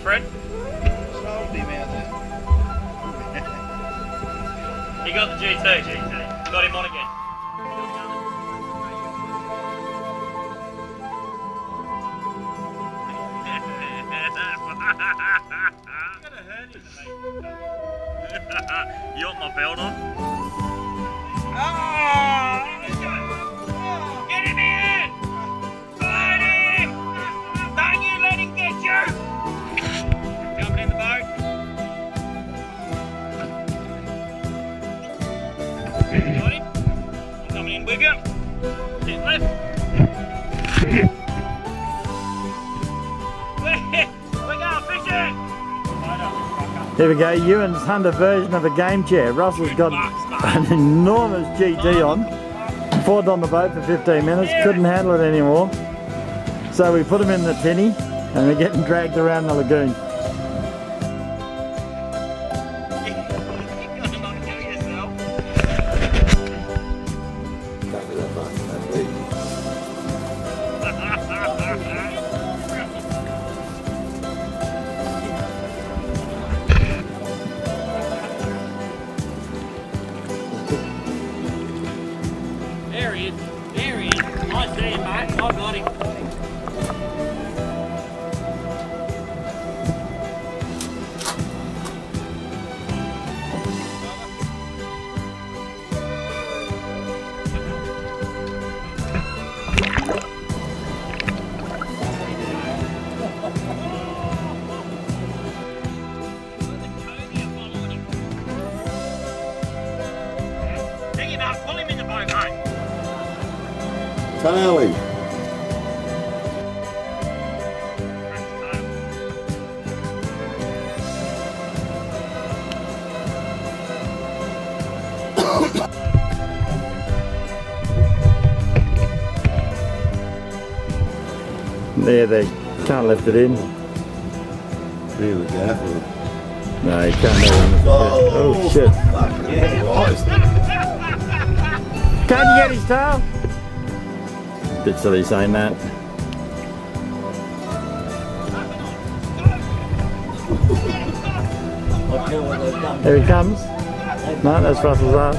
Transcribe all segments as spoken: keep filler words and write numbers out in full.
Fred? Sold him out there. He got the G T. G T. Got him on again. You want my belt on? Oh! Get him in! Fight him! Don't you let him get you! Jumping in the boat. Got him? I'm coming in with you. Sit left. We're going fishing! Here we go, Ewan's Hunter version of a game chair. Russell's got an enormous G T on. Fought on the boat for fifteen minutes, couldn't handle it anymore. So we put him in the tinny and we're getting dragged around the lagoon. There he is. There he is. I see him, mate. I got him. Pick him up. Pull him in the boat, mate. Trevally. There, they can't lift it in. Really careful. No, you can't lift it in. Oh, Oh shit. Yeah, Can't you get his tail? Bit silly saying that. Here he comes. No, that's Russell's ass.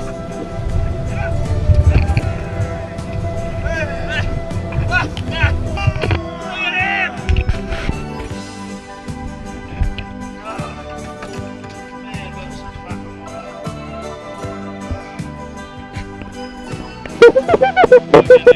Look at him!